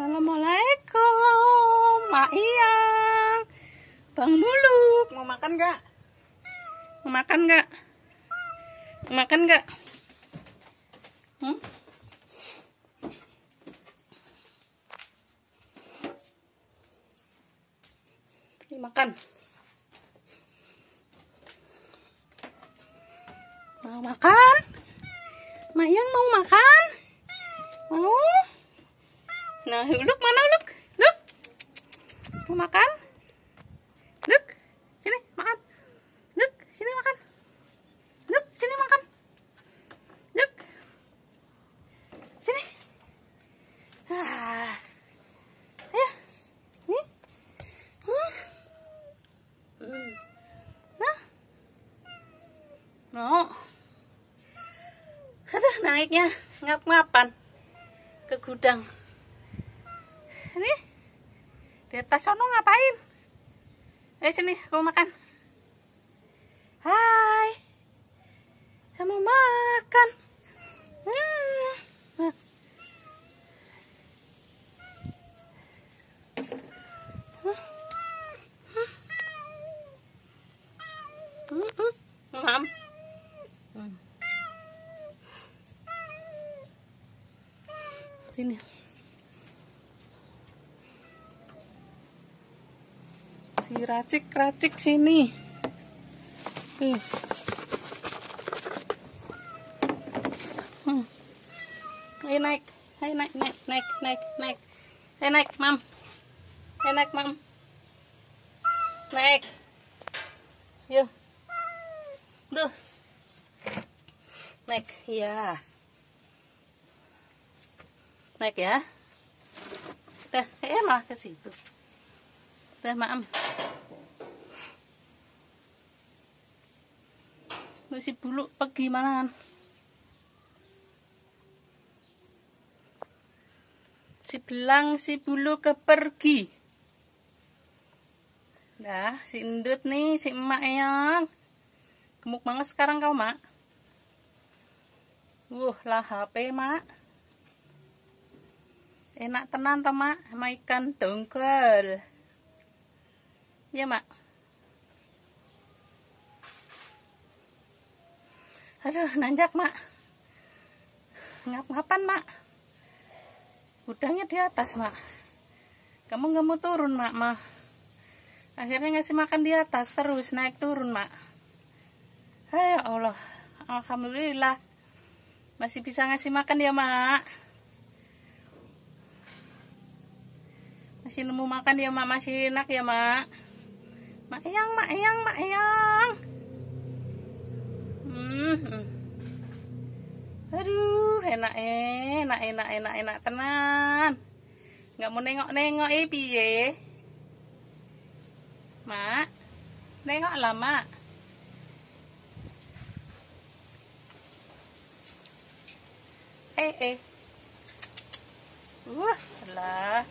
Assalamualaikum, Mak Iyang, Bang Muluk, mau makan nggak? Mau makan nggak? Mau makan nggak? Ini makan. Mau makan? Mak Iyang mau makan? Mau? Nah, Uluk mana Uluk? Uluk, mau makan? Uluk, sini makan. Uluk, sini makan. Uluk, sini makan. Uluk, sini. Ayo, nih. Nah, mau. Aduh, naiknya ngap-ngapan ke gudang. Ini di atas sono ngapain? Sini, aku makan. Hai, saya mau makan. Mam. Sini. Si racik sini. Ayo naik. Ayo naik. Ayo naik, Mam. Ayo naik, Mam. Naik. Yuk. Tuh. Naik, iya. Naik ya. Udah, malah ke situ. Udah, Mam. Si bulu pergi mana? Si belang si bulu kepergi. Dah, si endut nih, si emak yang gemuk banget sekarang kau, Mak. Lah HP, Mak. Enak tenan toh, Mak, sama ikan dongkol. Ya, Mak. Aduh, nanjak, Mak. Ngap-ngapan, Mak. Gudangnya di atas, Mak. Kamu nggak mau turun, Mak, mah. Akhirnya ngasih makan di atas terus, naik turun, Mak. Ya Allah, alhamdulillah. Masih bisa ngasih makan ya, Mak. Masih nemu makan ya, Mak. Masih enak ya, Mak. Mak Iyang. Aduh, enak tenan. Nggak mau nengok piye? Mak, nengok lah, Mak. Lah.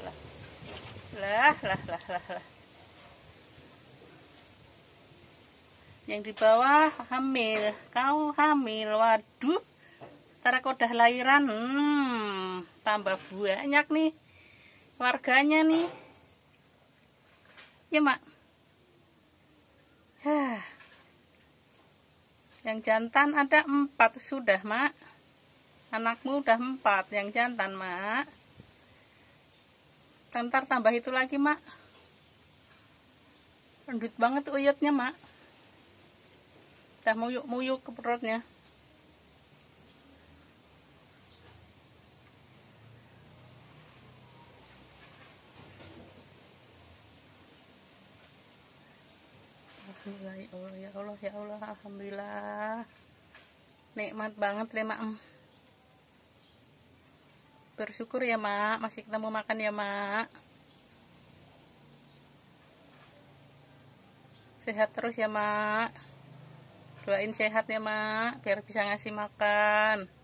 Yang di bawah hamil, kau hamil, waduh. Ntar kau udah lahiran, tambah banyak nih warganya nih. Ya, Mak. Yang jantan ada 4 sudah, Mak. Anakmu udah 4 yang jantan, Mak. Ntar tambah itu lagi, Mak. Rendut banget uyutnya, Mak. Udah muyuk ke perutnya. Ya Allah, alhamdulillah. Nikmat banget ya, Mak. Bersyukur ya, Mak, masih ketemu makan ya, Mak. Sehat terus ya, Mak. Doain sehat ya, Mak, biar bisa ngasih makan.